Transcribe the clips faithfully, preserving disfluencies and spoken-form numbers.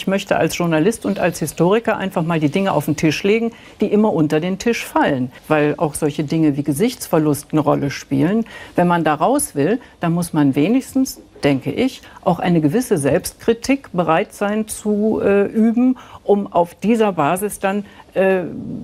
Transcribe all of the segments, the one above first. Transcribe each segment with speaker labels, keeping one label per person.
Speaker 1: ich möchte als Journalist und als Historiker einfach mal die Dinge auf den Tisch legen, die immer unter den Tisch fallen, weil auch solche Dinge wie Gesichtsverlust eine Rolle spielen. Wenn man da raus will, dann muss man wenigstens, denke ich, auch eine gewisse Selbstkritik bereit sein zu äh, üben, um auf dieser Basis dann äh,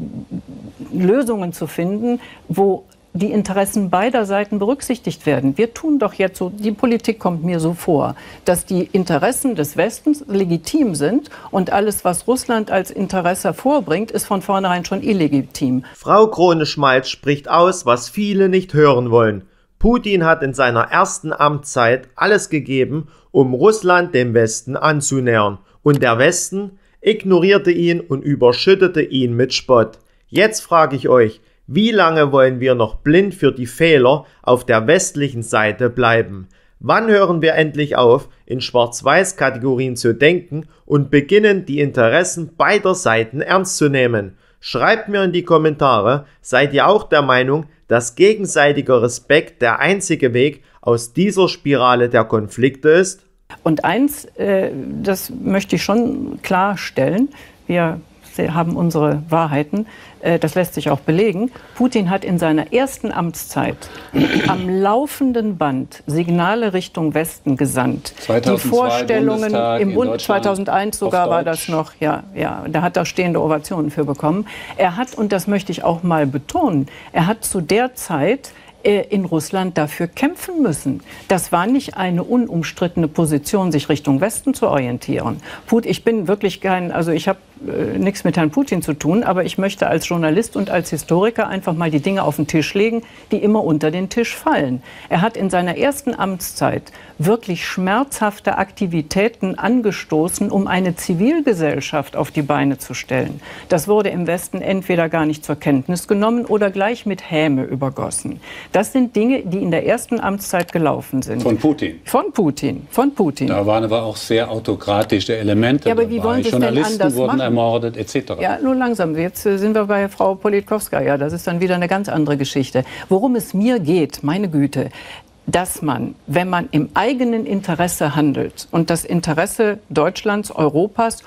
Speaker 1: Lösungen zu finden, wo die Interessen beider Seiten berücksichtigt werden. Wir tun doch jetzt so, die Politik kommt mir so vor, dass die Interessen des Westens legitim sind und alles, was Russland als Interesse hervorbringt, ist von vornherein schon illegitim.
Speaker 2: Frau Krone-Schmalz spricht aus, was viele nicht hören wollen. Putin hat in seiner ersten Amtszeit alles gegeben, um Russland dem Westen anzunähern. Und der Westen ignorierte ihn und überschüttete ihn mit Spott. Jetzt frage ich euch, wie lange wollen wir noch blind für die Fehler auf der westlichen Seite bleiben? Wann hören wir endlich auf, in Schwarz-Weiß-Kategorien zu denken und beginnen, die Interessen beider Seiten ernst zu nehmen? Schreibt mir in die Kommentare, seid ihr auch der Meinung, dass gegenseitiger Respekt der einzige Weg aus dieser Spirale der Konflikte ist?
Speaker 1: Und eins, äh, das möchte ich schon klarstellen, wir haben unsere Wahrheiten, äh, das lässt sich auch belegen. Putin hat in seiner ersten Amtszeit am laufenden Band Signale Richtung Westen gesandt.
Speaker 3: zweitausendzwei
Speaker 1: die Vorstellungen
Speaker 3: Bundestag
Speaker 1: im Bund, zweitausendeins sogar war das noch, ja, ja, da hat er stehende Ovationen für bekommen. Er hat, und das möchte ich auch mal betonen, er hat zu der Zeit in Russland dafür kämpfen müssen. Das war nicht eine unumstrittene Position, sich Richtung Westen zu orientieren. Put, ich bin wirklich kein, also ich habe äh, nichts mit Herrn Putin zu tun, aber ich möchte als Journalist und als Historiker einfach mal die Dinge auf den Tisch legen, die immer unter den Tisch fallen. Er hat in seiner ersten Amtszeit wirklich schmerzhafte Aktivitäten angestoßen, um eine Zivilgesellschaft auf die Beine zu stellen. Das wurde im Westen entweder gar nicht zur Kenntnis genommen oder gleich mit Häme übergossen. Das sind Dinge, die in der ersten Amtszeit gelaufen sind.
Speaker 3: Von Putin?
Speaker 1: Von Putin, von Putin.
Speaker 3: Da waren aber auch sehr autokratische Elemente
Speaker 1: ja, aber wie
Speaker 3: dabei.
Speaker 1: wollen Sie es denn
Speaker 3: Journalisten
Speaker 1: anders
Speaker 3: wurden
Speaker 1: machen?
Speaker 3: ermordet, et cetera.
Speaker 1: Ja, nur langsam. Jetzt sind wir bei Frau Politkowskaja. Das ist dann wieder eine ganz andere Geschichte. Worum es mir geht, meine Güte, dass man, wenn man im eigenen Interesse handelt und das Interesse Deutschlands, Europas,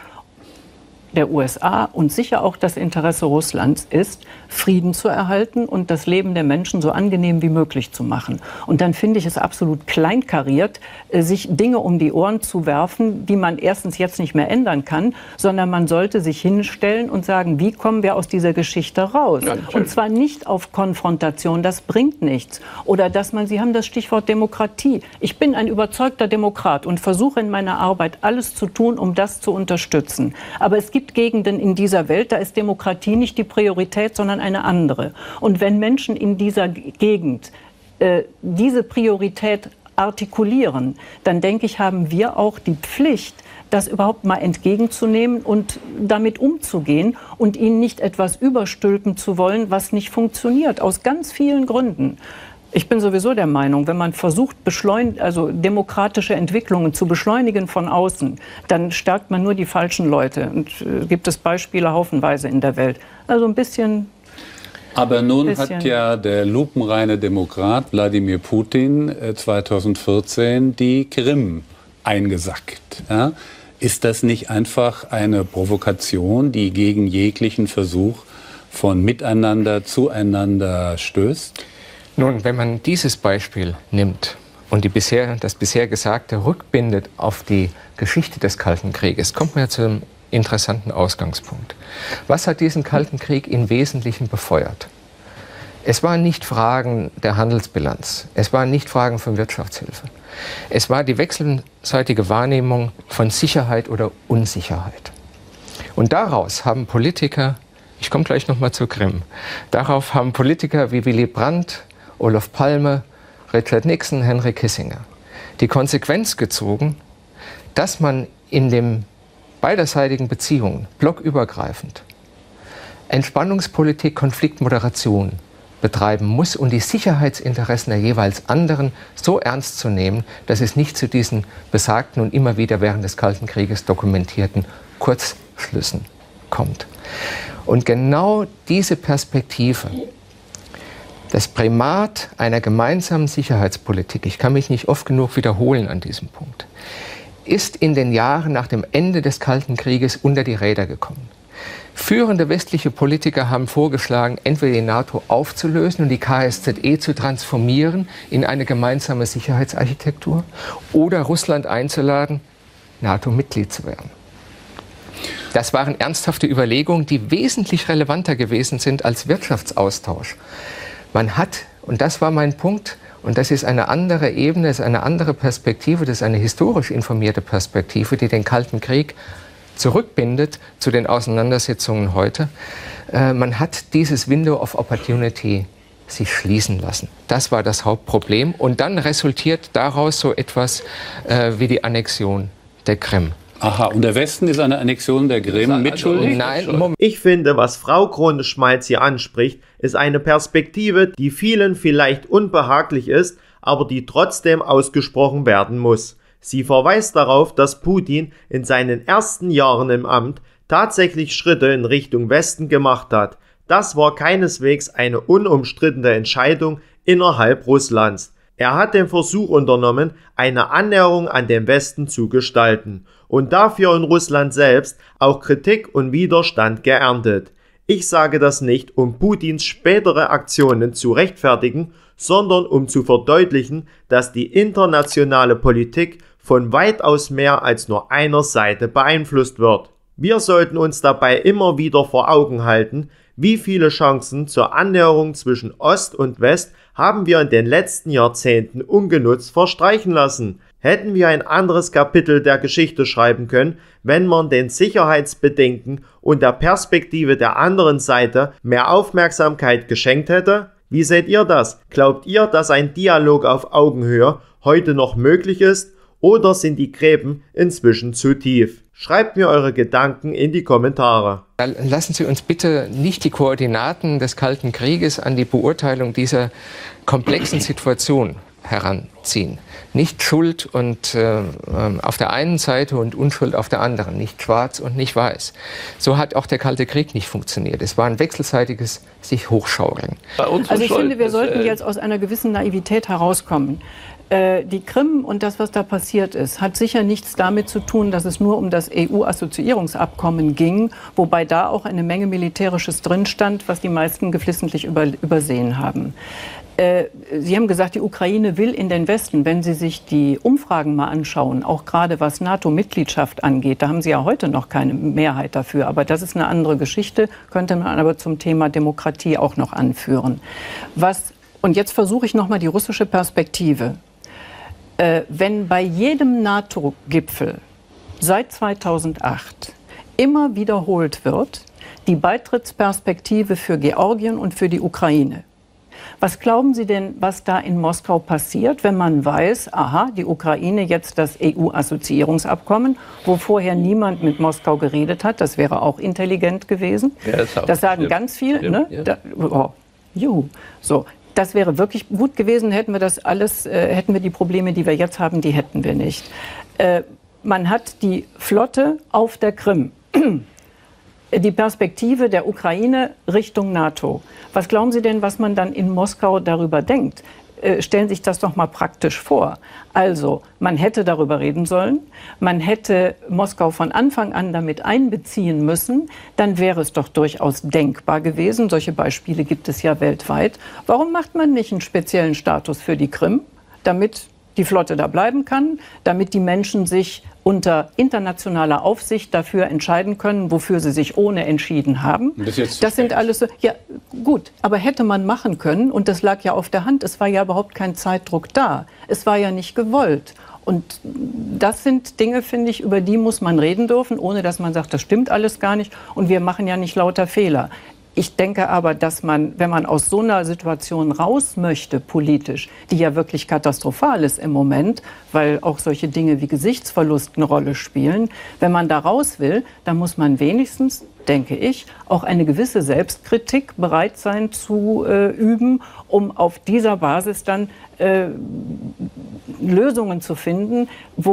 Speaker 1: der U S A und sicher auch das Interesse Russlands ist, Frieden zu erhalten und das Leben der Menschen so angenehm wie möglich zu machen. Und dann finde ich es absolut kleinkariert, sich Dinge um die Ohren zu werfen, die man erstens jetzt nicht mehr ändern kann, sondern man sollte sich hinstellen und sagen, wie kommen wir aus dieser Geschichte raus? Ja, und zwar nicht auf Konfrontation, das bringt nichts. Oder dass man, Sie haben das Stichwort Demokratie. Ich bin ein überzeugter Demokrat und versuche in meiner Arbeit alles zu tun, um das zu unterstützen. Aber es gibt Gegenden in dieser Welt, da ist Demokratie nicht die Priorität, sondern eine andere. Und wenn Menschen in dieser Gegend äh, diese Priorität artikulieren, dann denke ich, haben wir auch die Pflicht, das überhaupt mal entgegenzunehmen und damit umzugehen und ihnen nicht etwas überstülpen zu wollen, was nicht funktioniert, aus ganz vielen Gründen. Ich bin sowieso der Meinung, wenn man versucht, beschleun- also demokratische Entwicklungen zu beschleunigen von außen, dann stärkt man nur die falschen Leute. Und äh, gibt es Beispiele haufenweise in der Welt. Also ein bisschen...
Speaker 3: Aber nun
Speaker 1: bisschen.
Speaker 3: hat ja der lupenreine Demokrat Wladimir Putin äh, zweitausendvierzehn die Krim eingesackt. Ja? Ist das nicht einfach eine Provokation, die gegen jeglichen Versuch von Miteinander zueinander stößt?
Speaker 4: Nun, wenn man dieses Beispiel nimmt und die bisher, das bisher Gesagte rückbindet auf die Geschichte des Kalten Krieges, kommt man ja zu einem interessanten Ausgangspunkt. Was hat diesen Kalten Krieg im Wesentlichen befeuert? Es waren nicht Fragen der Handelsbilanz, es waren nicht Fragen von Wirtschaftshilfe. Es war die wechselseitige Wahrnehmung von Sicherheit oder Unsicherheit. Und daraus haben Politiker, ich komme gleich noch mal zur Krim, darauf haben Politiker wie Willy Brandt, Olof Palme, Richard Nixon, Henry Kissinger die Konsequenz gezogen, dass man in den beiderseitigen Beziehungen blockübergreifend Entspannungspolitik, Konfliktmoderation betreiben muss und die Sicherheitsinteressen der jeweils anderen so ernst zu nehmen, dass es nicht zu diesen besagten und immer wieder während des Kalten Krieges dokumentierten Kurzschlüssen kommt. Und genau diese Perspektive, das Primat einer gemeinsamen Sicherheitspolitik, ich kann mich nicht oft genug wiederholen an diesem Punkt, ist in den Jahren nach dem Ende des Kalten Krieges unter die Räder gekommen. Führende westliche Politiker haben vorgeschlagen, entweder die NATO aufzulösen und die K S Z E zu transformieren in eine gemeinsame Sicherheitsarchitektur oder Russland einzuladen, NATO-Mitglied zu werden. Das waren ernsthafte Überlegungen, die wesentlich relevanter gewesen sind als Wirtschaftsaustausch. Man hat, und das war mein Punkt, und das ist eine andere Ebene, das ist eine andere Perspektive, das ist eine historisch informierte Perspektive, die den Kalten Krieg zurückbindet zu den Auseinandersetzungen heute. Äh, man hat dieses Window of Opportunity sich schließen lassen. Das war das Hauptproblem. Und dann resultiert daraus so etwas äh, wie die Annexion der Krim.
Speaker 3: Aha, und der Westen ist eine Annexion der Krim mitschuldig?
Speaker 4: Nein, Moment.
Speaker 2: Ich finde, was Frau Krone-Schmalz hier anspricht, ist eine Perspektive, die vielen vielleicht unbehaglich ist, aber die trotzdem ausgesprochen werden muss. Sie verweist darauf, dass Putin in seinen ersten Jahren im Amt tatsächlich Schritte in Richtung Westen gemacht hat. Das war keineswegs eine unumstrittene Entscheidung innerhalb Russlands. Er hat den Versuch unternommen, eine Annäherung an den Westen zu gestalten und dafür in Russland selbst auch Kritik und Widerstand geerntet. Ich sage das nicht, um Putins spätere Aktionen zu rechtfertigen, sondern um zu verdeutlichen, dass die internationale Politik von weitaus mehr als nur einer Seite beeinflusst wird. Wir sollten uns dabei immer wieder vor Augen halten, wie viele Chancen zur Annäherung zwischen Ost und West haben wir in den letzten Jahrzehnten ungenutzt verstreichen lassen. Hätten wir ein anderes Kapitel der Geschichte schreiben können, wenn man den Sicherheitsbedenken und der Perspektive der anderen Seite mehr Aufmerksamkeit geschenkt hätte? Wie seht ihr das? Glaubt ihr, dass ein Dialog auf Augenhöhe heute noch möglich ist? Oder sind die Gräben inzwischen zu tief? Schreibt mir eure Gedanken in die Kommentare.
Speaker 4: Lassen Sie uns bitte nicht die Koordinaten des Kalten Krieges an die Beurteilung dieser komplexen Situation heranziehen. Nicht Schuld und äh, auf der einen Seite und Unschuld auf der anderen. Nicht schwarz und nicht weiß. So hat auch der Kalte Krieg nicht funktioniert. Es war ein wechselseitiges sich hochschaukeln.
Speaker 1: Also ich finde, wir sollten jetzt aus einer gewissen Naivität herauskommen. Die Krim und das, was da passiert ist, hat sicher nichts damit zu tun, dass es nur um das E U-Assoziierungsabkommen ging, wobei da auch eine Menge Militärisches drin stand, was die meisten geflissentlich über, übersehen haben. Äh, Sie haben gesagt, die Ukraine will in den Westen. Wenn Sie sich die Umfragen mal anschauen, auch gerade was NATO-Mitgliedschaft angeht, da haben Sie ja heute noch keine Mehrheit dafür. Aber das ist eine andere Geschichte, könnte man aber zum Thema Demokratie auch noch anführen. Was, und jetzt versuche ich noch mal die russische Perspektive. Äh, wenn bei jedem NATO-Gipfel seit zweitausendacht immer wiederholt wird, die Beitrittsperspektive für Georgien und für die Ukraine. Was glauben Sie denn, was da in Moskau passiert, wenn man weiß, aha, die Ukraine jetzt das E U-Assoziierungsabkommen, wo vorher niemand mit Moskau geredet hat, das wäre auch intelligent gewesen. Ja, das, das sagen stimmt. ganz viele. Stimmt, ne? ja. da, oh, juhu. So. Das wäre wirklich gut gewesen, hätten wir das alles, äh, hätten wir die Probleme, die wir jetzt haben, die hätten wir nicht. Äh, man hat die Flotte auf der Krim, die Perspektive der Ukraine Richtung NATO. Was glauben Sie denn, was man dann in Moskau darüber denkt? Äh, stellen Sie sich das doch mal praktisch vor. Also, man hätte darüber reden sollen, man hätte Moskau von Anfang an damit einbeziehen müssen, dann wäre es doch durchaus denkbar gewesen. Solche Beispiele gibt es ja weltweit. Warum macht man nicht einen speziellen Status für die Krim, damit die Flotte da bleiben kann, damit die Menschen sich unter internationaler Aufsicht dafür entscheiden können, wofür sie sich ohne entschieden haben. Das, ist das sind alles so, ja gut, aber hätte man machen können und das lag ja auf der Hand. Es war ja überhaupt kein Zeitdruck da. Es war ja nicht gewollt. Und das sind Dinge, finde ich, über die muss man reden dürfen, ohne dass man sagt, das stimmt alles gar nicht und wir machen ja nicht lauter Fehler. Ich denke aber, dass man, wenn man aus so einer Situation raus möchte, politisch, die ja wirklich katastrophal ist im Moment, weil auch solche Dinge wie Gesichtsverlust eine Rolle spielen, wenn man da raus will, dann muss man wenigstens, denke ich, auch eine gewisse Selbstkritik bereit sein zu äh, üben, um auf dieser Basis dann äh, Lösungen zu finden, wo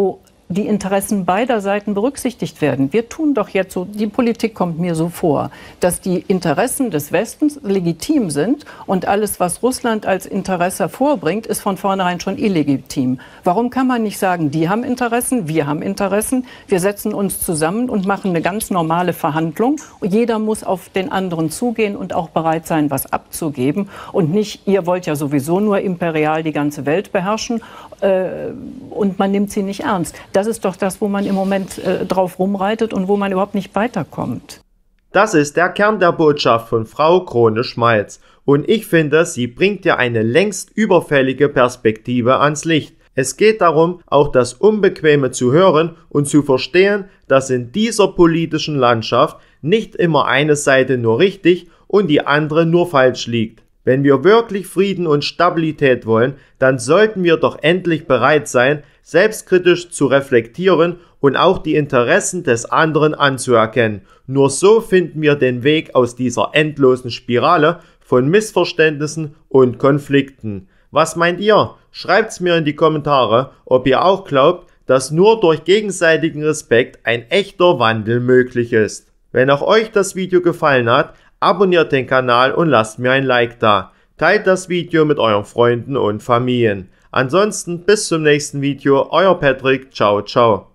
Speaker 1: die Interessen beider Seiten berücksichtigt werden. Wir tun doch jetzt so, die Politik kommt mir so vor, dass die Interessen des Westens legitim sind und alles, was Russland als Interesse vorbringt, ist von vornherein schon illegitim. Warum kann man nicht sagen, die haben Interessen, wir haben Interessen, wir setzen uns zusammen und machen eine ganz normale Verhandlung und jeder muss auf den anderen zugehen und auch bereit sein, was abzugeben und nicht, ihr wollt ja sowieso nur imperial die ganze Welt beherrschen äh, und man nimmt sie nicht ernst. Das ist doch das, wo man im Moment äh, drauf rumreitet und wo man überhaupt nicht weiterkommt.
Speaker 2: Das ist der Kern der Botschaft von Frau Krone-Schmalz. Und ich finde, sie bringt ja eine längst überfällige Perspektive ans Licht. Es geht darum, auch das Unbequeme zu hören und zu verstehen, dass in dieser politischen Landschaft nicht immer eine Seite nur richtig und die andere nur falsch liegt. Wenn wir wirklich Frieden und Stabilität wollen, dann sollten wir doch endlich bereit sein, selbstkritisch zu reflektieren und auch die Interessen des anderen anzuerkennen. Nur so finden wir den Weg aus dieser endlosen Spirale von Missverständnissen und Konflikten. Was meint ihr? Schreibt's mir in die Kommentare, ob ihr auch glaubt, dass nur durch gegenseitigen Respekt ein echter Wandel möglich ist. Wenn auch euch das Video gefallen hat, abonniert den Kanal und lasst mir ein Like da. Teilt das Video mit euren Freunden und Familien. Ansonsten bis zum nächsten Video, euer Patrick, ciao, ciao.